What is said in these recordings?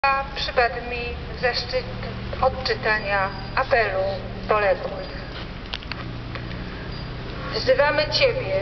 Przypadł mi zaszczyt odczytania apelu poległych. Wzywamy Ciebie,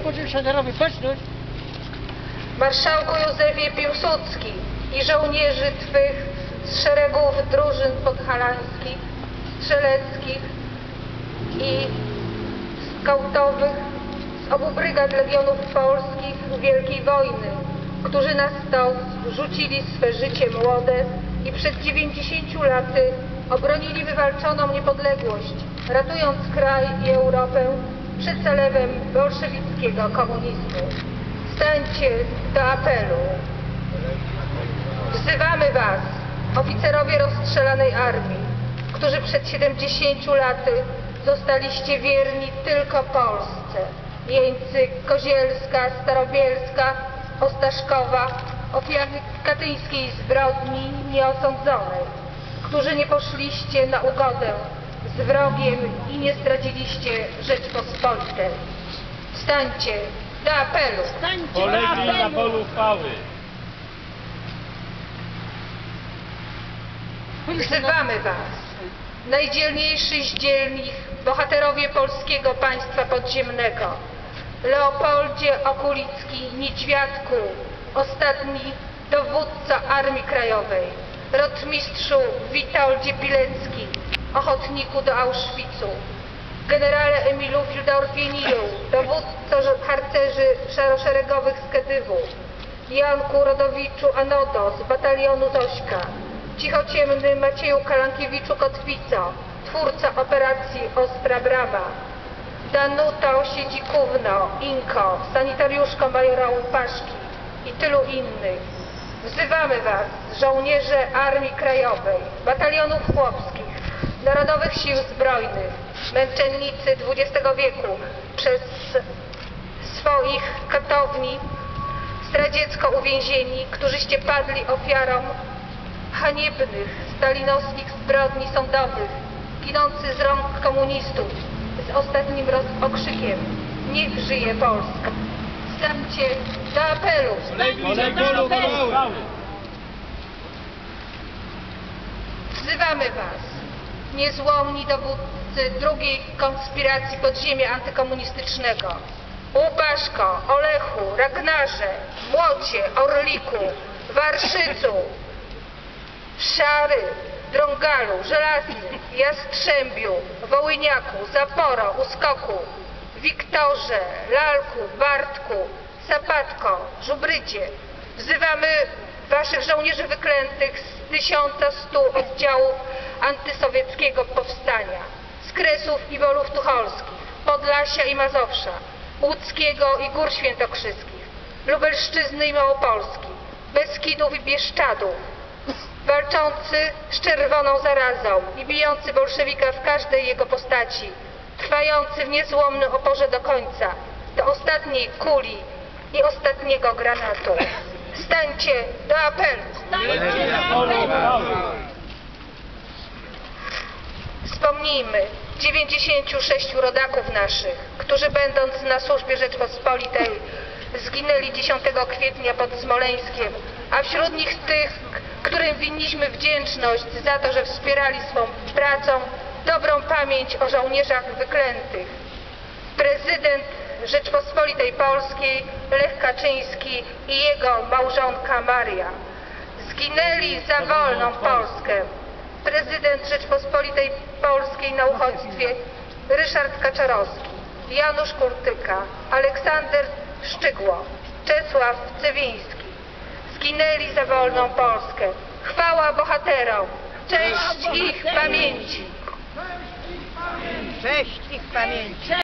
marszałku Józefie Piłsudski i żołnierzy Twych z szeregów drużyn podhalańskich, strzeleckich i skautowych z obu brygad Legionów Polskich Wielkiej Wojny, którzy na stos rzucili swe życie młode i przed 90 laty obronili wywalczoną niepodległość, ratując kraj i Europę przed zalewem bolszewickiego komunizmu. Stańcie do apelu. Wzywamy Was, oficerowie rozstrzelanej armii, którzy przed 70 laty zostaliście wierni tylko Polsce. Jeńcy Kozielska, Starobielska, Ostaszkowa, ofiary katyńskiej zbrodni nieosądzonej, którzy nie poszliście na ugodę z wrogiem i nie zdradziliście Rzeczpospolitej. Wstańcie do apelu! Polegli na polu chwały. Wzywamy Was, najdzielniejszy z dzielnych bohaterowie polskiego państwa podziemnego, Leopoldzie Okulicki Niedźwiadku, ostatni dowódca Armii Krajowej, rotmistrzu Witoldzie Pilecki, ochotniku do Auschwitzu, generale Emilu Fildorfiniu, dowódco harcerzy szaroszeregowych z Kedywu, Janku Rodowiczu Anodo z batalionu Zośka, cichociemny Macieju Kalankiewiczu Kotwico, twórca operacji Ostra Brama, Danuto Siedzikówno, Inko, sanitariuszko majora Łupaszki i tylu innych. Wzywamy Was, żołnierze Armii Krajowej, batalionów chłopskich, Narodowych Sił Zbrojnych, męczennicy XX wieku, przez swoich katowni zdradziecko uwięzieni, którzyście padli ofiarą haniebnych stalinowskich zbrodni sądowych, ginący z rąk komunistów, z ostatnim okrzykiem: niech żyje Polska! Stańcie do apelu! Wzywamy Was, niezłomni dowódcy drugiej konspiracji podziemia antykomunistycznego, Łupaszko, Olechu, Ragnarze, Młocie, Orliku, Warszycu, Szary, Drągalu, Żelaznym, Jastrzębiu, Wołyniaku, Zaporo, Uskoku, Wiktorze, Lalku, Bartku, Sapatko, Żubrydzie. Wzywamy Waszych żołnierzy wyklętych z 1100 oddziałów antysowieckiego powstania, z Kresów i Wolów Tucholskich, Podlasia i Mazowsza, Łódzkiego i Gór Świętokrzyskich, Lubelszczyzny i Małopolski, Beskidów i Bieszczadów, walczący z czerwoną zarazą i bijący bolszewika w każdej jego postaci, trwający w niezłomnym oporze do końca, do ostatniej kuli i ostatniego granatu. Stańcie do apelu! Wspomnijmy 96 rodaków naszych, którzy będąc na służbie Rzeczpospolitej zginęli 10 kwietnia pod Smoleńskiem, a wśród nich tych, którym winniśmy wdzięczność za to, że wspierali swą pracą dobrą pamięć o żołnierzach wyklętych. Prezydent Rzeczpospolitej Polskiej Lech Kaczyński i jego małżonka Maria zginęli za wolną Polskę. Prezydent Rzeczpospolitej Polskiej na uchodźstwie Ryszard Kaczorowski, Janusz Kurtyka, Aleksander Szczygło, Czesław Cywiński zginęli za wolną Polskę. Chwała bohaterom! Cześć ich pamięci! Cześć ich pamięci!